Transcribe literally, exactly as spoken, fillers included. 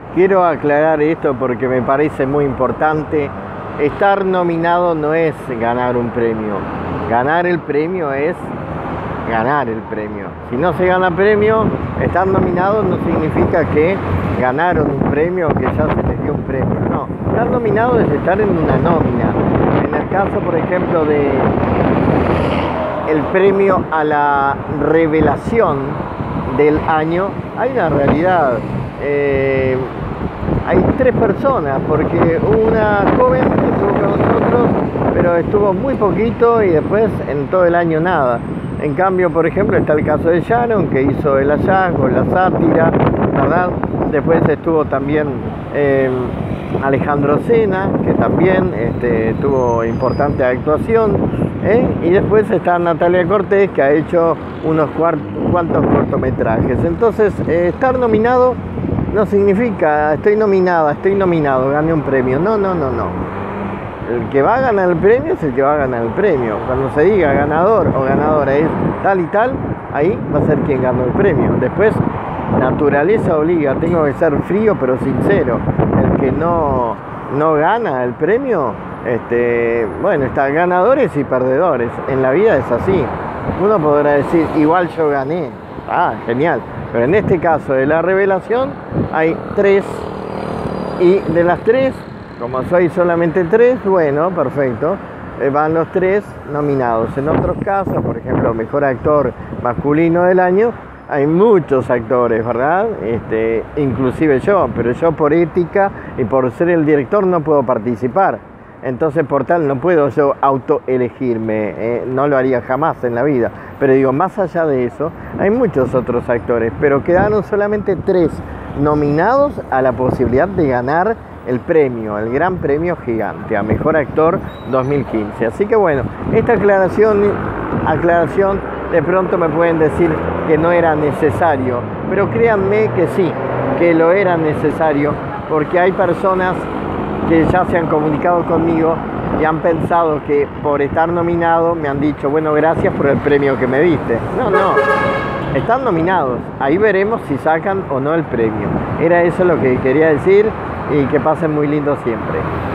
Quiero aclarar esto porque me parece muy importante. Estar nominado no es ganar un premio. Ganar el premio es ganar el premio. Si no se gana premio, estar nominado no significa que ganaron un premio o que ya se les dio un premio. No, estar nominado es estar en una nómina. En el caso, por ejemplo, de el premio a la revelación del año, hay una realidad. Eh, hay tres personas, porque una joven estuvo con nosotros, pero estuvo muy poquito y después en todo el año nada. En cambio, por ejemplo, está el caso de Sharon, que hizo El hallazgo, La sátira, ¿verdad? Después estuvo también eh, Alejandro Sena, que también este, tuvo importante actuación. ¿eh? Y después está Natalia Cortés, que ha hecho unos cuantos cortometrajes. Entonces, eh, estar nominado no significa estoy nominada, estoy nominado, gane un premio. No, no, no, no. El que va a ganar el premio es el que va a ganar el premio. Cuando se diga ganador o ganadora es tal y tal, ahí va a ser quien ganó el premio. Después, naturaleza obliga, tengo que ser frío pero sincero. El que no, no gana el premio, este, bueno, está ganadores y perdedores. En la vida es así. Uno podrá decir, igual yo gané. Ah, genial. Pero en este caso de la revelación hay tres, y de las tres, como soy solamente tres, bueno, perfecto, eh, van los tres nominados. En otros casos, por ejemplo, mejor actor masculino del año, hay muchos actores, ¿verdad? Este, inclusive yo, pero yo por ética y por ser el director no puedo participar. Entonces, por tal, no puedo yo autoelegirme, eh, no lo haría jamás en la vida. Pero digo, más allá de eso, hay muchos otros actores, pero quedaron solamente tres nominados a la posibilidad de ganar el premio, el gran premio gigante, a Mejor Actor dos mil quince. Así que bueno, esta aclaración, aclaración de pronto me pueden decir que no era necesario, pero créanme que sí, que lo era necesario, porque hay personas que ya se han comunicado conmigo y han pensado que por estar nominado me han dicho, bueno, gracias por el premio que me diste. No, no, están nominados, ahí veremos si sacan o no el premio. Era eso lo que quería decir, y que pasen muy lindo siempre.